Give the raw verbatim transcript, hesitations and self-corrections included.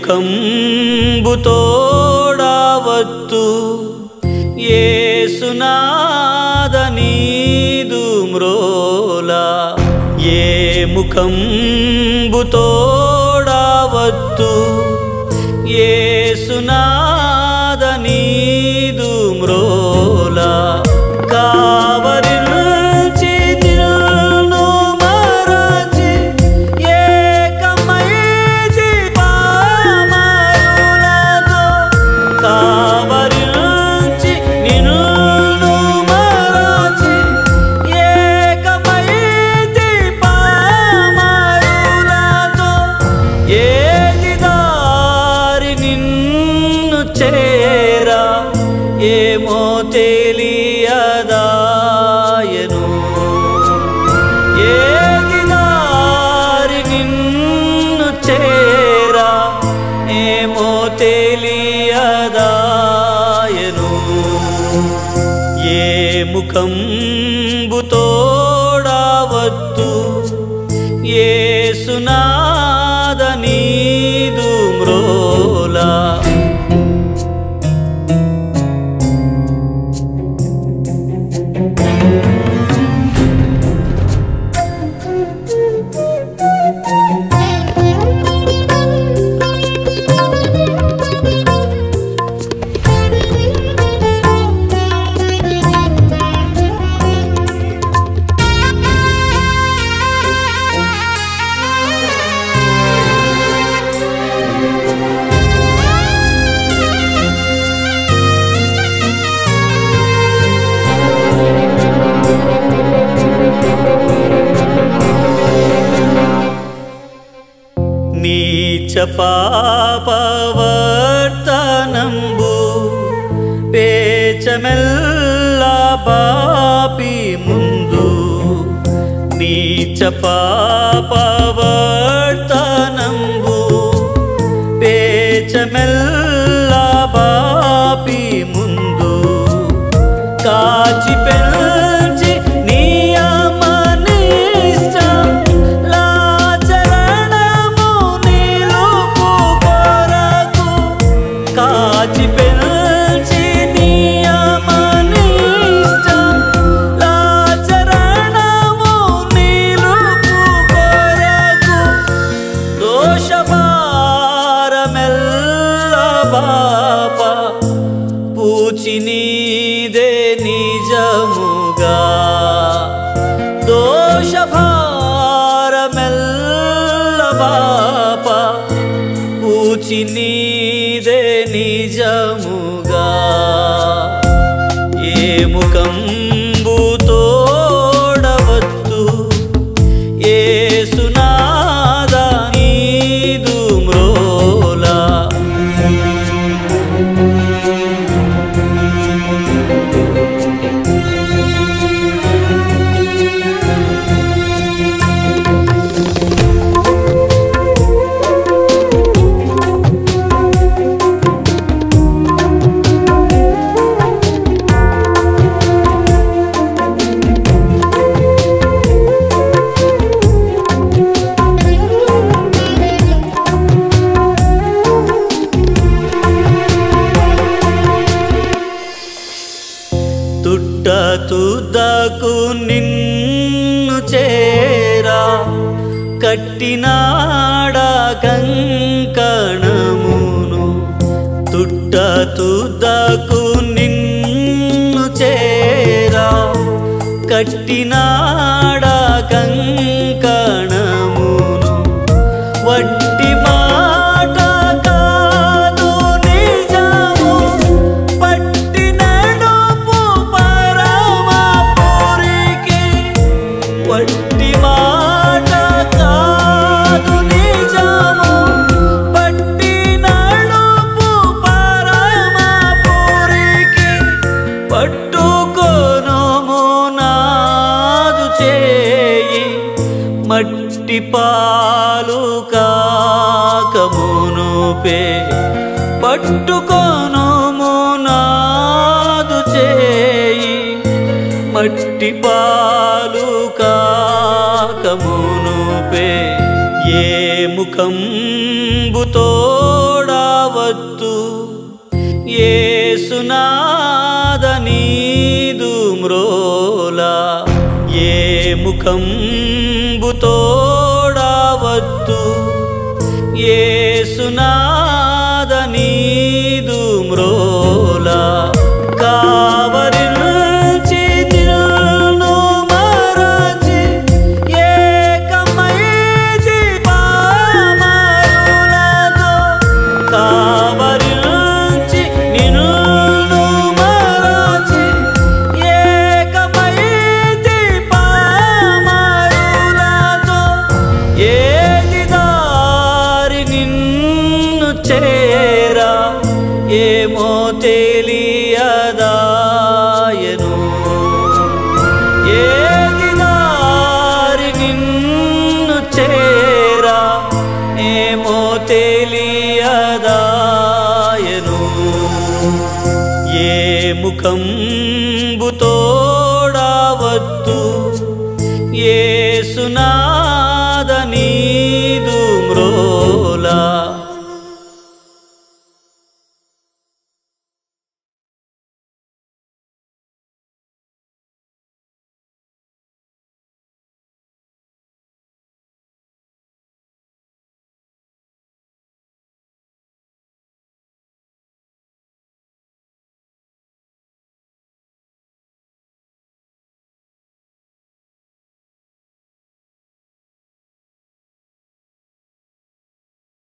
ముఖంబు తోడవత్తు యేసునాద నీదు మ్రోలా ఏ ముఖంబు తోడవత్తు యేసునాద నీదు మ్రోలా కావరించి నిన్ను మరచి ఏకమైచి పామరులతో కావరించి నిన్ను మరచి ఏకమైచి పామరులతో ఏది దారి నిన్ను చేరా ఏమో తెలియదాయను ఏది దారి నిన్ను చేరా ఏమో తెలియదాయను ఏ ముఖంబు తోడవత్తు యేసునాద నీదు మ్రోలా నీచ పాపవర్తనంబు పేచమెల్ల పాపి ముందు నీచ పాపవర్తనంబు పేచమెల్ల పాపి ముందు కాచి పెంచి పూచి నీదే నిజముగా దోష భారమెల్ల బాప పూచి నీదే నిజముగా ఏ ముఖంబు తోడవత్తు యేసునాద నీదు మ్రోలా తుట్ట తుద్దకు నిన్ను చేరా కట్టినాడ కంకణమును తుట్ట తుద్దకు నిన్ను చేరా కట్టినాడ కంకణమును వట్టి మాట కాదు నిజము పట్టి నడుపు పరమపురికి వట్టి మాట కాదు నిజము పట్టి నడుపు పరమపురికి పట్టుకొనుము నాదు చేయి మట్టి పాలు కాకమునుపే పట్టుకొనుము నాదు చేయి మట్టి పాలు కాకమునుపే ఏ ముఖంబు తోడ తోడావత్తు యేసునాద నీదు మ్రోలా ఏ ముఖంబు తోడావత్తు యేసునాద నీదు మ్రోలా కావరించి నిన్ను మరచి ఏకమైచి పామరులతో కావరించి నిన్ను మరచి ఏకమైచి పామరులతో ఏది దారి నిన్ను చేరా ఏమో తెలియదాయను ఏది దారి నిన్ను చేరా ఏమో తెలియదాయను ఏ ముఖంబు తోడావత్తు యేసునాద నీదు మ్రోలా